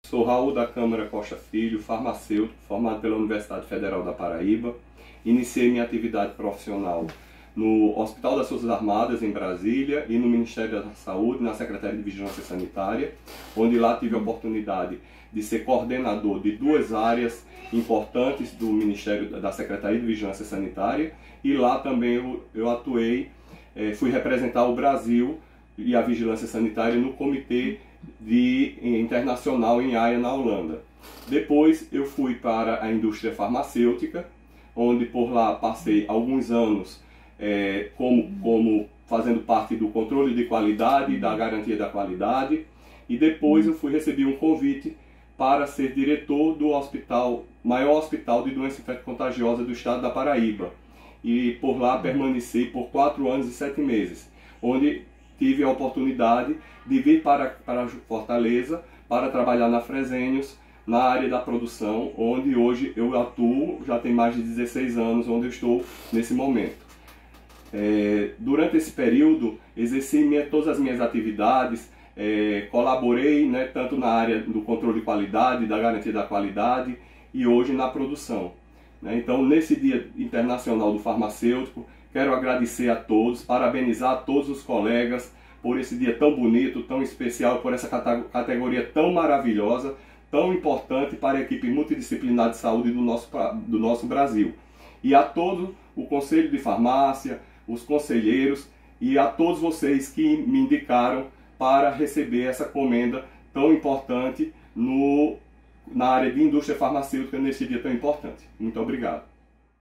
Sou Raul da Câmara Costa Filho, farmacêutico, formado pela Universidade Federal da Paraíba. Iniciei minha atividade profissional no Hospital das Forças Armadas, em Brasília, e no Ministério da Saúde, na Secretaria de Vigilância Sanitária, onde lá tive a oportunidade de ser coordenador de duas áreas importantes do Ministério da Secretaria de Vigilância Sanitária, e lá também eu atuei, fui representar o Brasil e a Vigilância Sanitária no Comitê Internacional em Haia, na Holanda. Depois eu fui para a farmacêutica, onde por lá passei alguns anos como fazendo parte do controle de qualidade e da garantia da qualidade, e depois eu recebi um convite para ser diretor do maior hospital de doença infecto-contagiosa do estado da Paraíba, e por lá permaneci por 4 anos e 7 meses, onde tive a oportunidade de vir para Fortaleza para trabalhar na Fresenius, na área da produção, onde hoje eu atuo, já tem mais de 16 anos onde eu estou nesse momento. Durante esse período, exerci todas as minhas atividades, colaborei tanto na área do controle de qualidade, da garantia da qualidade, e hoje na produção. Então, nesse Dia Internacional do Farmacêutico, quero agradecer a todos, parabenizar a todos os colegas por esse dia tão bonito, tão especial, por essa categoria tão maravilhosa, tão importante para a equipe multidisciplinar de saúde do nosso Brasil. E a todo o Conselho de Farmácia, os conselheiros e a todos vocês que me indicaram para receber essa comenda tão importante na área de indústria farmacêutica nesse dia tão importante. Muito obrigado.